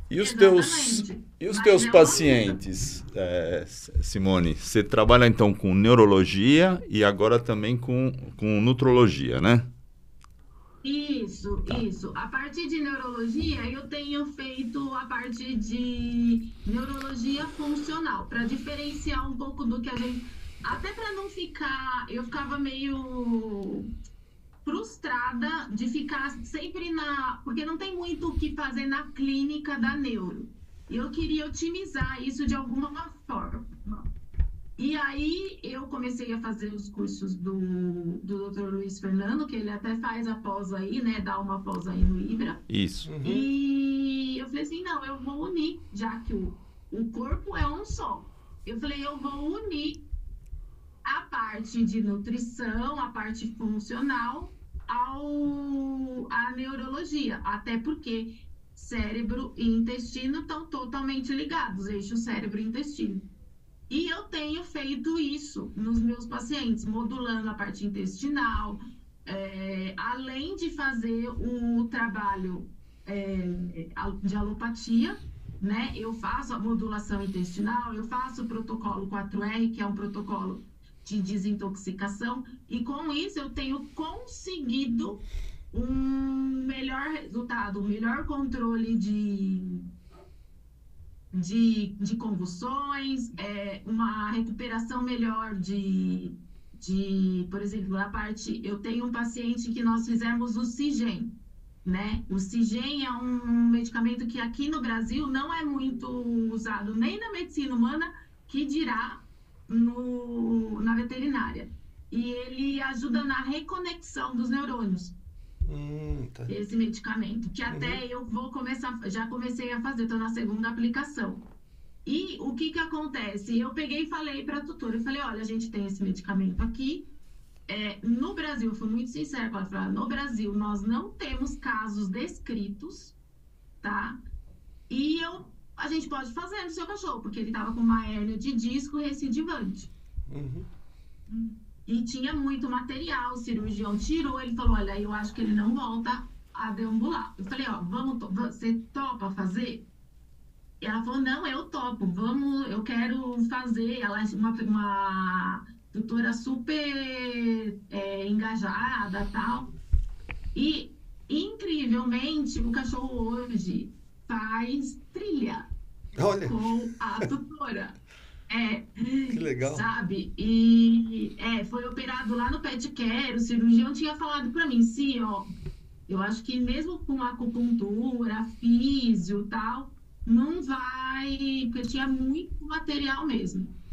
E os teus, Exatamente. e os Mas teus é uma luta. pacientes, Simone? Você trabalha então com neurologia e agora também com nutrologia, né? Isso, Tá. isso. A parte de neurologia, eu tenho feito a parte de neurologia funcional, para diferenciar um pouco do que a gente. Até para não ficar. Eu ficava meio frustrada de ficar sempre na. Porque não tem muito o que fazer na clínica da neuro. E eu queria otimizar isso de alguma forma. E aí eu comecei a fazer os cursos do Dr. Luiz Fernando, que ele até faz a pós aí, né? Dá uma pós aí no Ibra. Isso. Uhum. E eu falei assim, não, eu vou unir, já que o corpo é um só. Eu falei, eu vou unir a parte de nutrição, a parte funcional, à neurologia. Até porque cérebro e intestino estão totalmente ligados, eixo cérebro e intestino. E eu tenho feito isso nos meus pacientes, modulando a parte intestinal, além de fazer o trabalho de alopatia, né? Eu faço a modulação intestinal, eu faço o protocolo 4R, que é um protocolo de desintoxicação, e com isso eu tenho conseguido um melhor resultado, um melhor controle de convulsões, uma recuperação melhor por exemplo, na parte, eu tenho um paciente que nós fizemos o Cigen, né? O Cigen é um medicamento que aqui no Brasil não é muito usado nem na medicina humana, que dirá na veterinária. E ele ajuda na reconexão dos neurônios, Tá. esse medicamento, que Uhum. até eu vou começar, já comecei a fazer, estou na segunda aplicação. E o que que acontece? Eu peguei e falei para a tutora, eu falei, olha, a gente tem esse medicamento aqui, no Brasil, eu fui muito sincera com ela, falei, no Brasil nós não temos casos descritos, tá? A gente pode fazer no seu cachorro, porque ele estava com uma hérnia de disco recidivante. Uhum. E tinha muito material, o cirurgião tirou, ele falou, olha, eu acho que ele não volta a deambular. Eu falei, ó, você topa fazer? E ela falou, não, eu topo, vamos, eu quero fazer. Ela é uma tutora super engajada, tal. E, incrivelmente, o cachorro hoje faz trilha Olha, com a tutora. É, que legal. sabe? E foi operado lá no Pet Care, o cirurgião tinha falado para mim, sim, ó, eu acho que mesmo com acupuntura, físio e tal, não vai, porque tinha muito material mesmo.